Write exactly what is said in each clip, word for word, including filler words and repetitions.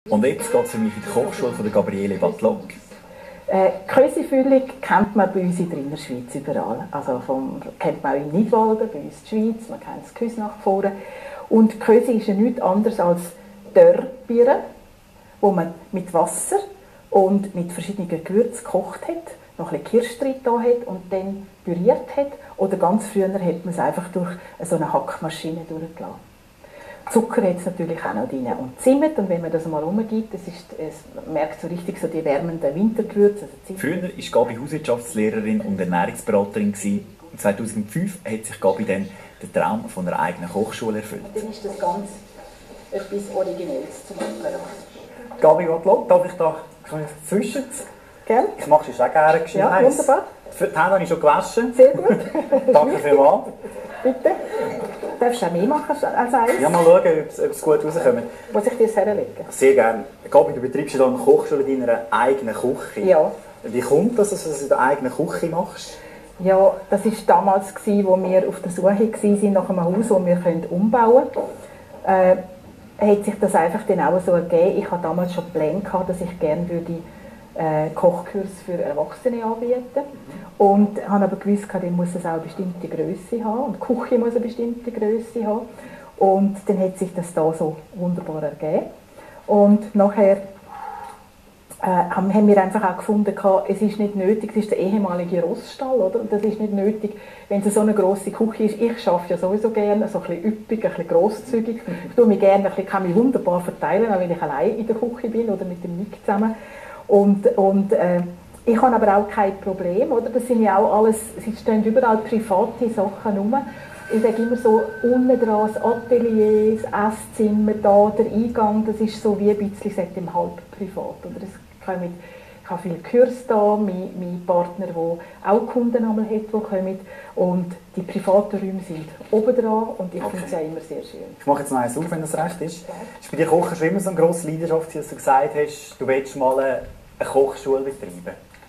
Und jetzt geht es für mich in die Kochschule von der Gabriele Batlock. Äh, Kösefüllung kennt man bei uns in der Innerschweiz überall. Also vom, kennt man auch in Nidwalden, bei uns in der Schweiz, man kennt das Küsnacht vorne. Und Köse ist ja nichts anderes als Dörrbieren, wo man mit Wasser und mit verschiedenen Gewürzen gekocht hat, noch ein bisschen Kirsch drin hat und dann püriert hat. Oder ganz früher hat man es einfach durch so eine Hackmaschine durchgelassen. Zucker hat es natürlich auch noch drin und Zimt, und wenn man das mal rumgibt, das ist, es merkt so richtig so die wärmenden Wintergewürze. Also Früher war Gabi Hauswirtschaftslehrerin und Ernährungsberaterin. Und zweitausendfünf hat sich Gabi dann den Traum von einer eigenen Kochschule erfüllt. Und dann ist das ganz etwas Originelles zu machen. Gabi Batlock, darf ich da zwischen? Gerne. Ich mache es auch gerne gescheit. Ja, wunderbar. Die Hände habe ich schon gewaschen. Sehr gut. Danke vielmals. Bitte. Darfst du auch mehr machen als eins? Ja, mal schauen, ob es gut rauskommt. Muss ich dir das herlegen? Sehr gerne. Gabi, du betreibst ja eine Kochschule in deiner eigenen Küche. Ja. Wie kommt das, dass du das in der eigenen Küche machst? Ja, das war damals, als wir auf der Suche waren nach einem Haus, das wir umbauen können. Äh, hat sich das einfach dann auch so ergeben. Ich hatte damals schon Pläne gehabt, dass ich gerne würde äh, Kochkurs für Erwachsene anbieten. Und habe aber gewusst, dann muss es auch eine bestimmte Größe haben und die Küche muss eine bestimmte Größe haben. Und dann hat sich das da so wunderbar ergeben. Und nachher äh, haben wir einfach auch gefunden, es ist nicht nötig, es ist der ehemalige Rossstall, oder? Und das ist nicht nötig, wenn es so eine grosse Küche ist. Ich arbeite ja sowieso gerne, so ein bisschen üppig, ein bisschen grosszügig. Ich tue mich gerne, ich kann mich wunderbar verteilen, auch wenn ich allein in der Küche bin oder mit dem Nick zusammen. Und, und äh, ich habe aber auch kein Problem, oder? Das sind ja auch alles, es stehen überall private Sachen rum. Ich sage immer so, unten dran das Atelier, das Esszimmer, da, der Eingang, das ist so wie ein bisschen, ich sage, im halb privat. Oder? Das kommen, ich habe viele Kurs da, mein, mein Partner, der auch Kunden einmal hat, die kommen. Und die privaten Räume sind oben dran und ich okay. finde es ja immer sehr schön. Ich mache jetzt noch eins auf, wenn das recht ist. Ja. Ist bei dir Kochen schon immer so eine grosse Leidenschaft, dass du gesagt hast, du willst mal eine, eine Kochschule betreiben?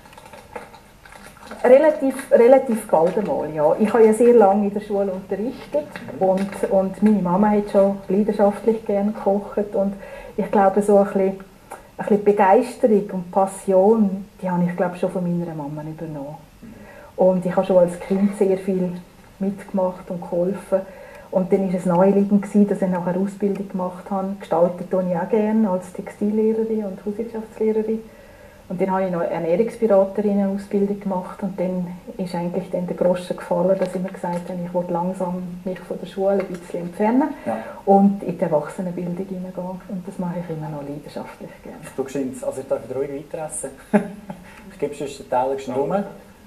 Relativ, relativ bald einmal, ja. Ich habe ja sehr lange in der Schule unterrichtet und, und meine Mama hat schon leidenschaftlich gerne gekocht und ich glaube so ein bisschen, ein bisschen Begeisterung und Passion, die habe ich glaube schon von meiner Mama übernommen. Und ich habe schon als Kind sehr viel mitgemacht und geholfen und dann war es naheliegend, dass ich nachher eine Ausbildung gemacht habe. Gestaltet tue ich auch gerne als Textillehrerin und Hauswirtschaftslehrerin. Und dann habe ich noch eine Ernährungsberaterin-Ausbildung gemacht und dann ist eigentlich dann der Groschen gefallen, dass ich mir gesagt habe, ich will langsam mich von der Schule ein bisschen entfernen ja. und in die Erwachsenenbildung hineingehen. Und das mache ich immer noch leidenschaftlich gerne. Du geschwind, also ich darf wieder ruhig weiter essen. Ich gebe sonst den Teller schon rum.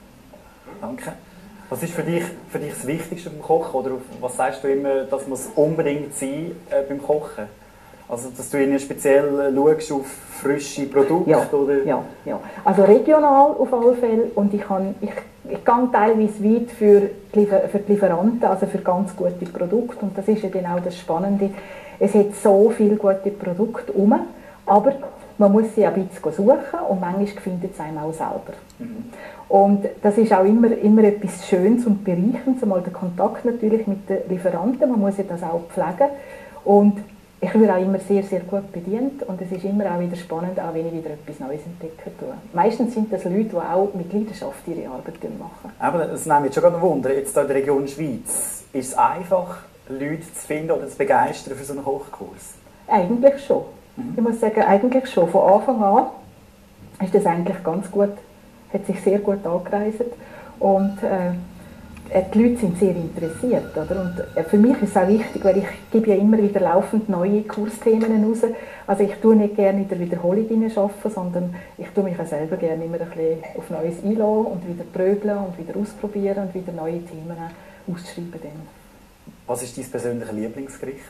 Danke. Was ist für dich, für dich das Wichtigste beim Kochen? Oder was sagst du immer, das muss unbedingt sein äh, beim Kochen? Also, dass du speziell schaust auf frische Produkte? Ja, oder? ja, ja. Also regional auf alle Fälle. Und ich, kann, ich, ich gehe teilweise weit für die, für die Lieferanten, also für ganz gute Produkte. Und das ist ja dann auch das Spannende. Es hat so viele gute Produkte herum, aber man muss sie ein bisschen suchen und manchmal findet es einem auch selber. Mhm. Und das ist auch immer, immer etwas Schönes und Bereichendes. Einmal der Kontakt natürlich mit den Lieferanten, man muss ja das auch pflegen. Und ich werde auch immer sehr, sehr gut bedient und es ist immer auch wieder spannend, auch wenn ich wieder etwas Neues entdecken tue. Meistens sind das Leute, die auch mit Leidenschaft ihre Arbeit machen. Aber das nimmt mich schon gerade Wunder. Jetzt hier in der Region Schweiz, ist es einfach, Leute zu finden oder zu begeistern für so einen Kochkurs? Eigentlich schon. Mhm. Ich muss sagen, eigentlich schon. Von Anfang an ist das eigentlich ganz gut, hat sich sehr gut angereist und äh, die Leute sind sehr interessiert. Oder? Und für mich ist es auch wichtig, weil ich gebe ja immer wieder laufend neue Kursthemen raus. Also ich tue nicht gerne in der Wiederholung arbeiten, sondern ich tue mich auch selber gerne immer ein bisschen auf Neues einlassen und wieder prögeln und wieder ausprobieren und wieder neue Themen ausschreiben. Dann. Was ist dein persönliches Lieblingsgericht?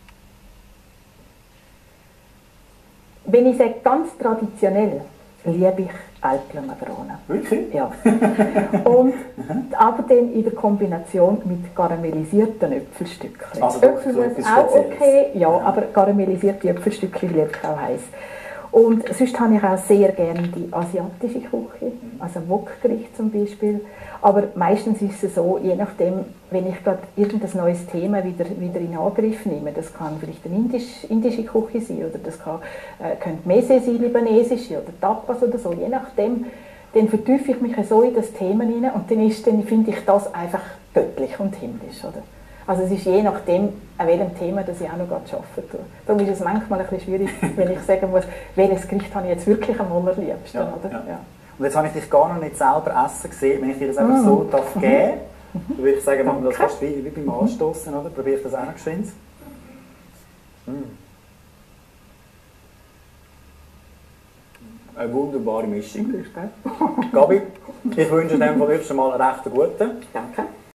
Wenn ich sage, ganz traditionell, liebe ich Älpler Macaroni. Wirklich? Ja. Und, aber dann in der Kombination mit karamellisierten Äpfelstückchen. Also Äpfel muss auch okay, ja, ja, aber karamellisierte Äpfelstückchen liebe ich auch heiß. Und sonst habe ich auch sehr gerne die asiatische Küche, also Wok-Gericht zum Beispiel. Aber meistens ist es so, je nachdem, wenn ich gerade irgendein neues Thema wieder, wieder in Angriff nehme, das kann vielleicht eine indisch, indische Küche sein oder das kann, äh, könnte Mese sein, libanesische oder Tapas oder so, je nachdem, dann vertiefe ich mich so in das Thema hinein und dann, ist, dann finde ich das einfach göttlich und himmlisch. Oder? Also es ist je nachdem, an welchem Thema das ich auch noch gerade arbeiten tue. Darum ist es manchmal ein bisschen schwierig, wenn ich sagen muss, welches Gericht habe ich jetzt wirklich am allerliebsten. Ja, oder? ja. Ja. Und jetzt habe ich dich gar noch nicht selber essen gesehen. Wenn ich dir das einfach so darf Mhm. geben darf, dann würde ich sagen, machen wir das Danke. fast wie, wie beim Anstoßen, oder? Probiere ich das auch noch geschwind. Mm. Eine wunderbare Mischung. Grüß Gott. Gabi, ich wünsche dir wirklich schon mal einen recht guten. Danke.